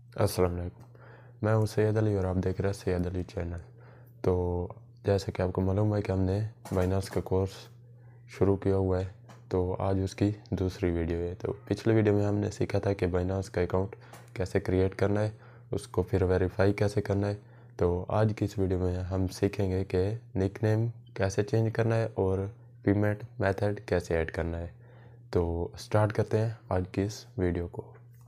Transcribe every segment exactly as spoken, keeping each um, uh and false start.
अस्सलाम वालेकुम। मैं हूँ सैयद अली और आप देख रहे हैं सैयद अली चैनल। तो जैसे कि आपको मालूम है कि हमने बाइनांस का कोर्स शुरू किया हुआ है, तो आज उसकी दूसरी वीडियो है। तो पिछले वीडियो में हमने सीखा था कि बाइनांस का अकाउंट कैसे क्रिएट करना है, उसको फिर वेरीफाई कैसे करना है। तो आज की इस वीडियो में हम सीखेंगे कि निकनेम कैसे चेंज करना है और पेमेंट मेथड कैसे ऐड करना है। तो स्टार्ट करते हैं आज की इस वीडियो को।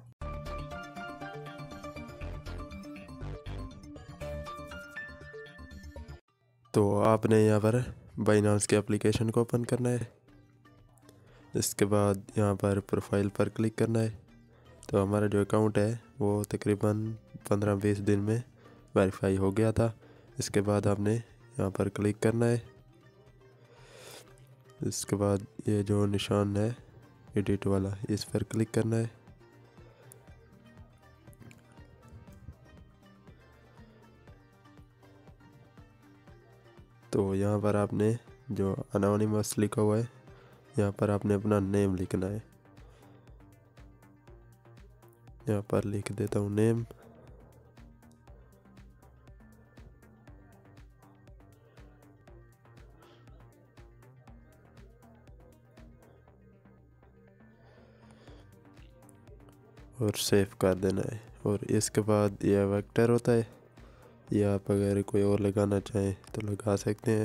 तो आपने यहाँ पर बाइनांस के एप्लीकेशन को ओपन करना है। इसके बाद यहाँ पर प्रोफाइल पर क्लिक करना है। तो हमारा जो अकाउंट है वो तकरीबन पंद्रह बीस दिन में वेरीफाई हो गया था। इसके बाद आपने यहाँ पर क्लिक करना है। इसके बाद ये जो निशान है एडिट वाला, इस पर क्लिक करना है। तो यहाँ पर आपने जो अनोनिमस लिखा हुआ है, यहाँ पर आपने अपना नेम लिखना है। यहाँ पर लिख देता हूँ नेम। और सेव कर देना है। और इसके बाद यह वेक्टर होता है, या आप अगर कोई और लगाना चाहें तो लगा सकते हैं।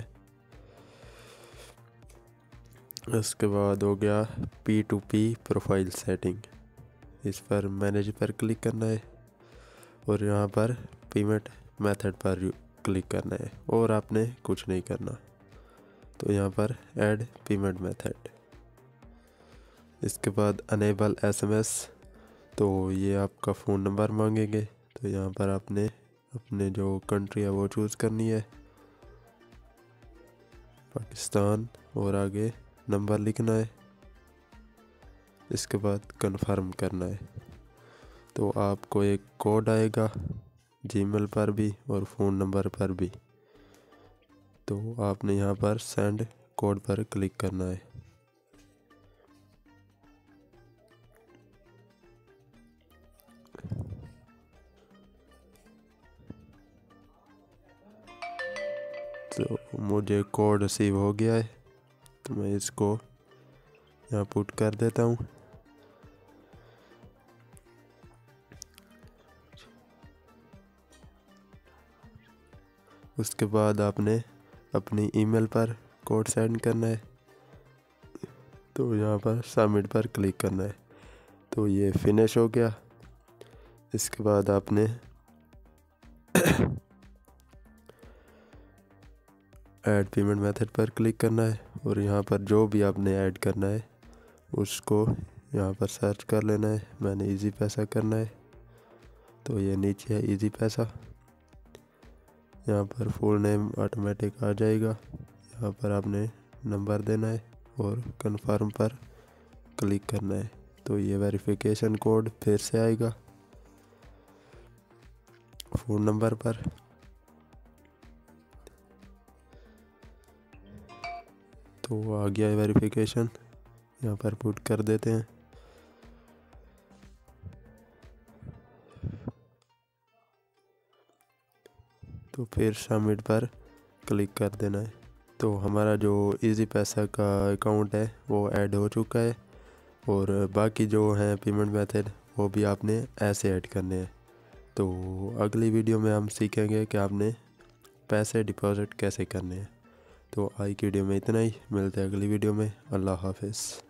इसके बाद हो गया P two P profile setting, इस पर मैनेज पर क्लिक करना है और यहाँ पर पेमेंट मेथड पर क्लिक करना है और आपने कुछ नहीं करना। तो यहाँ पर ऐड पेमेंट मेथड। इसके बाद अनेबल एसएमएस, तो ये आपका फ़ोन नंबर मांगेंगे। तो यहाँ पर आपने अपने जो कंट्री है वो चूज़ करनी है, पाकिस्तान, और आगे नंबर लिखना है। इसके बाद कंफर्म करना है। तो आपको एक कोड आएगा जीमेल पर भी और फ़ोन नंबर पर भी। तो आपने यहाँ पर सेंड कोड पर क्लिक करना है। तो मुझे कोड रिसीव हो गया है, तो मैं इसको यहाँ पुट कर देता हूँ। उसके बाद आपने अपनी ईमेल पर कोड सेंड करना है। तो यहाँ पर सबमिट पर क्लिक करना है। तो ये फिनिश हो गया। इसके बाद आपने ऐड पेमेंट मेथड पर क्लिक करना है और यहाँ पर जो भी आपने ऐड करना है उसको यहाँ पर सर्च कर लेना है। मैंने इजी पैसा करना है, तो ये नीचे है इजी पैसा। यहाँ पर फुल नेम ऑटोमेटिक आ जाएगा। यहाँ पर आपने नंबर देना है और कंफर्म पर क्लिक करना है। तो ये वेरिफिकेशन कोड फिर से आएगा फ़ोन नंबर पर। तो आ गया है वेरिफिकेशन, यहाँ पर पुट कर देते हैं। तो फिर सबमिट पर क्लिक कर देना है। तो हमारा जो इजी पैसा का अकाउंट है वो ऐड हो चुका है और बाकी जो है पेमेंट मेथड वो भी आपने ऐसे ऐड करने हैं। तो अगली वीडियो में हम सीखेंगे कि आपने पैसे डिपॉजिट कैसे करने हैं। तो आज की वीडियो में इतना ही, मिलते हैं अगली वीडियो में। अल्लाह हाफिज़।